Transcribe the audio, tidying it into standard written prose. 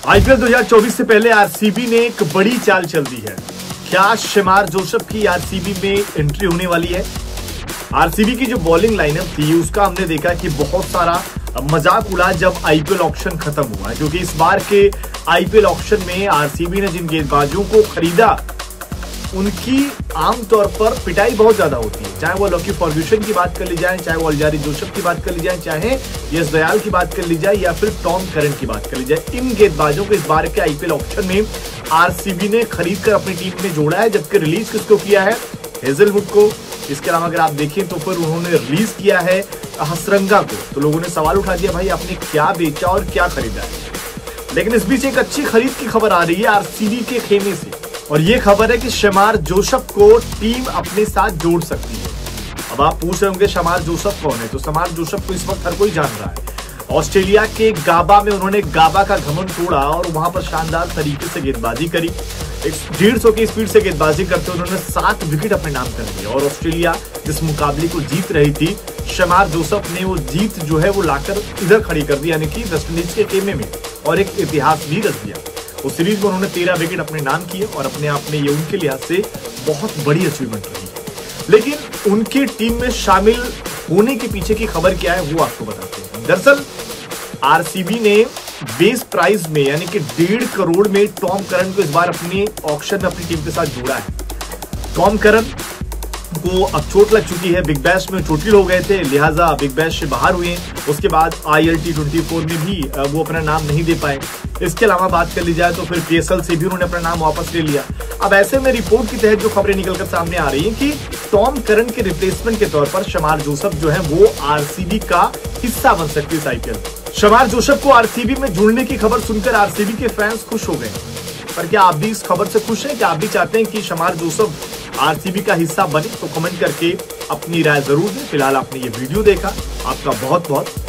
IPL 2024 से पहले RCB ने एक बड़ी चाल चल दी है। क्या शमार जोसेफ की आरसीबी में एंट्री होने वाली है? आरसीबी की जो बॉलिंग लाइनअप थी उसका हमने देखा कि बहुत सारा मजाक उड़ा जब आईपीएल ऑक्शन खत्म हुआ, क्योंकि इस बार के आईपीएल ऑक्शन में आरसीबी ने जिन गेंदबाजों को खरीदा उनकी आमतौर पर पिटाई बहुत ज्यादा होती है। चाहे वो लकी फर्ग्यूसन की बात कर ली जाए, चाहे वो अल्जारी जोसेफ की बात कर ली जाए, चाहे यश दयाल की बात कर ली जाए या फिर टॉम करन की बात कर ली जाए, इन गेंदबाजों को इस बार के आईपीएल ऑक्शन में आरसीबी ने खरीद कर अपनी टीम में जोड़ा है। जबकि रिलीज किसको किया है? हेजलवुड को। इसके अलावा अगर आप देखें तो फिर उन्होंने रिलीज किया है हसरंगा को। तो लोगों ने सवाल उठा दिया, भाई आपने क्या बेचा और क्या खरीदा है? लेकिन इस बीच एक अच्छी खरीद की खबर आ रही है आरसीबी के खेमे से, और ये खबर है कि शमार जोसेफ को टीम अपने साथ जोड़ सकती है। अब आप पूछ रहे होंगे शमार जोसेफ कौन है? तो शमार जोसेफ को इस वक्त हर कोई जान रहा है। ऑस्ट्रेलिया के गाबा में उन्होंने गाबा का घमंड तोड़ा और वहां पर शानदार तरीके से गेंदबाजी करी। 150 की स्पीड से गेंदबाजी करते उन्होंने 7 विकेट अपने नाम कर लिए। और ऑस्ट्रेलिया जिस मुकाबले को जीत रही थी, शमार जोसेफ ने वो जीत जो है वो लाकर इधर खड़ी कर दी, यानी कि वेस्टइंडीज के खेमे में, और एक इतिहास भी रच दिया। उस सीरीज में उन्होंने 13 विकेट अपने नाम किए और अपने आप में ये उनके लिहाज से बहुत बड़ी अचीवमेंट रही है। लेकिन उनकी टीम में शामिल होने के पीछे की खबर क्या है वो आपको बताते हैं। दरअसल आरसीबी ने बेस प्राइस में यानी कि 1.5 करोड़ में टॉम करन को इस बार अपने ऑक्शन में अपनी टीम के साथ जोड़ा है। टॉम करन को अब चोट लग चुकी है, बिग बैश में चोटिल हो गए थे, लिहाजा बिग बैश से बाहर हुए। उसके बाद ILT24 में भी वो अपना नाम नहीं दे पाए। इसके अलावा बात कर ली जाए तो फिर PSL से भी उन्होंने अपना नाम वापस ले लिया। अब ऐसे में रिपोर्ट की तहत जो खबरें निकलकर सामने आ रही हैं कि टॉम करन के रिप्लेसमेंट के तौर पर शमार जोसेफ जो है वो आरसीबी का हिस्सा बन सकती है आईपीएल। शमार जोसेफ को आरसीबी में जुड़ने की खबर सुनकर आरसीबी के फैंस खुश हो गए। पर क्या आप भी इस खबर से खुश हैं? क्या आप भी चाहते हैं कि शमार जोसेफ आरसीबी का हिस्सा बने? तो कमेंट करके अपनी राय जरूर दें। फिलहाल आपने ये वीडियो देखा, आपका बहुत बहुत